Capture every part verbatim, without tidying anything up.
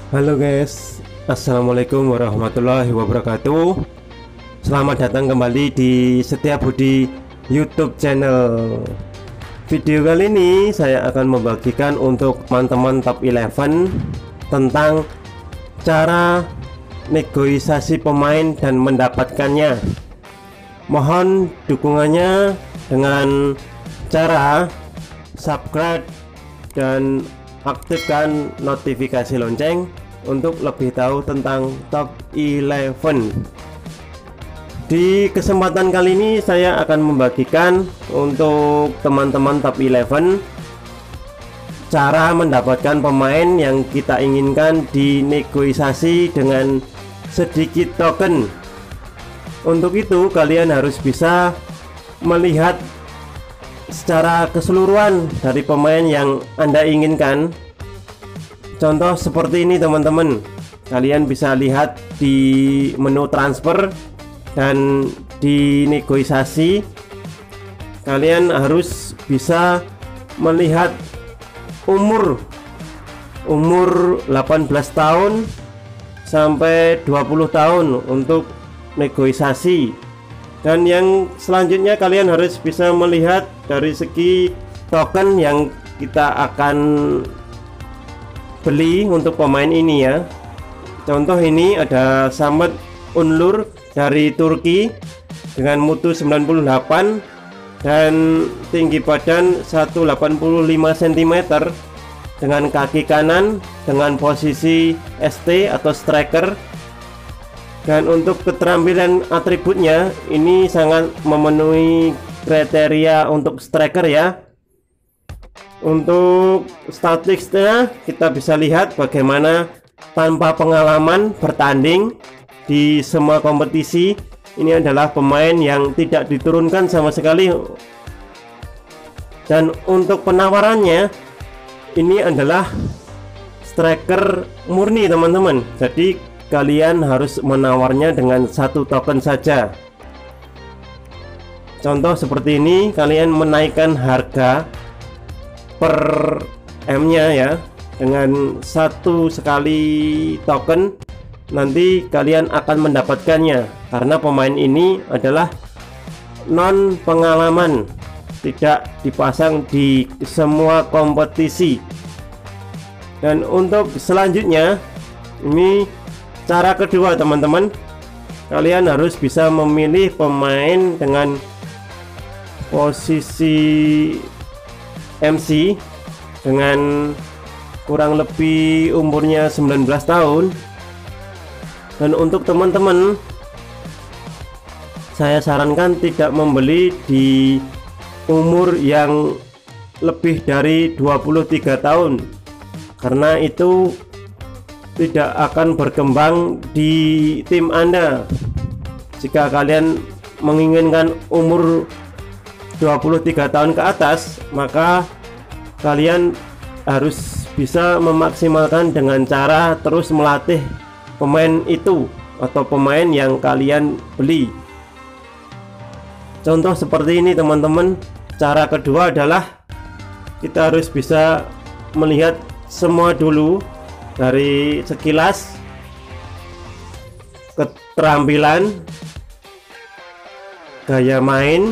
Halo guys, assalamualaikum warahmatullahi wabarakatuh. Selamat datang kembali di Setia Budi YouTube channel. Video kali ini saya akan membagikan untuk teman-teman top eleven tentang cara negosiasi pemain dan mendapatkannya. Mohon dukungannya dengan cara subscribe dan aktifkan notifikasi lonceng untuk lebih tahu tentang top eleven. Di kesempatan kali ini saya akan membagikan untuk teman-teman top eleven cara mendapatkan pemain yang kita inginkan di negosiasi dengan sedikit token. Untuk itu kalian harus bisa melihat secara keseluruhan dari pemain yang Anda inginkan. Contoh seperti ini teman-teman, kalian bisa lihat di menu transfer dan di negosiasi. Kalian harus bisa melihat umur umur delapan belas tahun sampai dua puluh tahun untuk negosiasi. Dan yang selanjutnya kalian harus bisa melihat dari segi token yang kita akan beli untuk pemain ini ya. Contoh ini ada Samet Unlur dari Turki dengan mutu sembilan puluh delapan dan tinggi badan seratus delapan puluh lima sentimeter dengan kaki kanan dengan posisi S T atau striker. Dan untuk keterampilan atributnya ini sangat memenuhi kriteria untuk striker ya. Untuk statistiknya kita bisa lihat bagaimana tanpa pengalaman bertanding di semua kompetisi, ini adalah pemain yang tidak diturunkan sama sekali. Dan untuk penawarannya ini adalah striker murni teman-teman. Jadi kalian harus menawarnya dengan satu token saja. Contoh seperti ini, kalian menaikkan harga per M nya ya dengan satu sekali token, nanti kalian akan mendapatkannya karena pemain ini adalah non pengalaman, tidak dipasang di semua kompetisi. Dan untuk selanjutnya ini cara kedua teman-teman, kalian harus bisa memilih pemain dengan posisi M C dengan kurang lebih umurnya sembilan belas tahun. Dan untuk teman-teman saya sarankan tidak membeli di umur yang lebih dari dua puluh tiga tahun karena itu tidak akan berkembang di tim Anda. Jika kalian menginginkan umur dua puluh tiga tahun ke atas, maka kalian harus bisa memaksimalkan dengan cara terus melatih pemain itu atau pemain yang kalian beli. Contoh seperti ini teman-teman. Cara kedua adalah kita harus bisa melihat semua dulu dari sekilas keterampilan, gaya main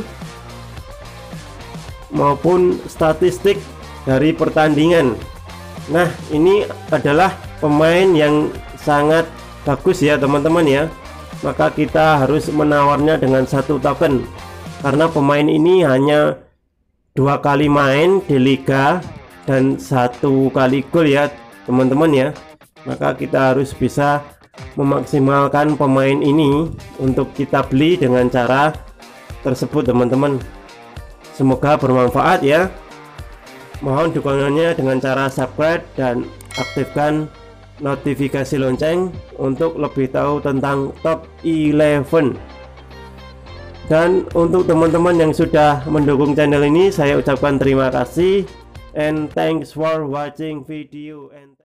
maupun statistik dari pertandingan. Nah, ini adalah pemain yang sangat bagus ya teman-teman ya. Maka kita harus menawarnya dengan satu token karena pemain ini hanya dua kali main di liga dan satu kali gol ya teman-teman ya. Maka kita harus bisa memaksimalkan pemain ini untuk kita beli dengan cara tersebut teman-teman. Semoga bermanfaat ya. Mohon dukungannya dengan cara subscribe dan aktifkan notifikasi lonceng untuk lebih tahu tentang top eleven. Dan untuk teman-teman yang sudah mendukung channel ini, saya ucapkan terima kasih and thanks for watching video and